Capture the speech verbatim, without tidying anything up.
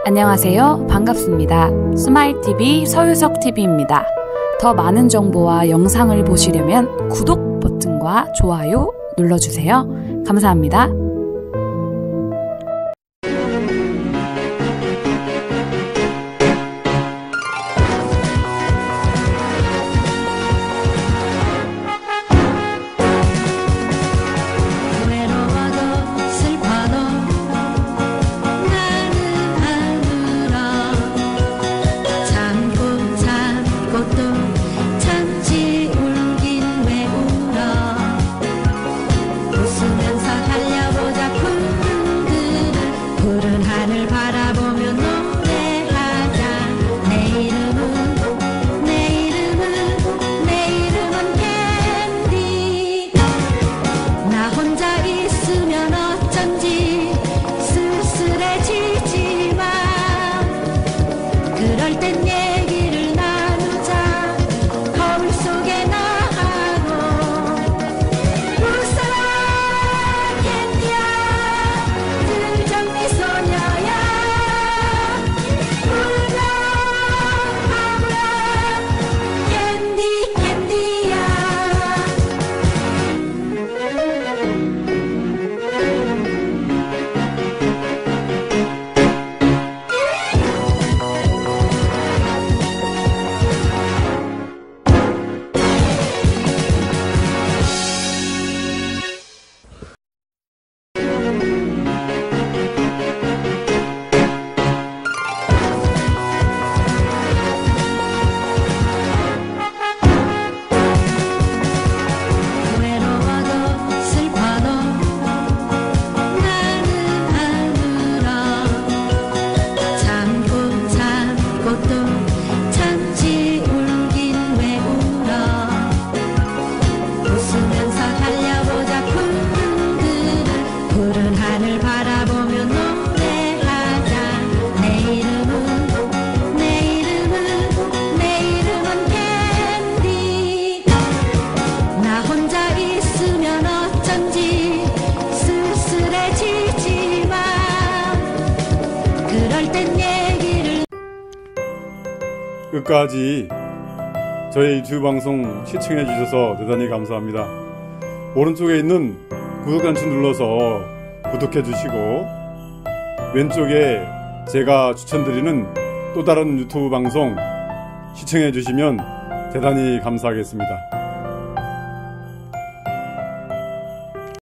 안녕하세요. 반갑습니다. 스마일티비 서유석티비입니다. 더 많은 정보와 영상을 보시려면 구독 버튼과 좋아요 눌러주세요. 감사합니다. 끝까지 저희 유튜브 방송 시청해 주셔서 대단히 감사합니다. 오른쪽에 있는 구독 단추 눌러서 구독해 주시고 왼쪽에 제가 추천드리는 또 다른 유튜브 방송 시청해 주시면 대단히 감사하겠습니다.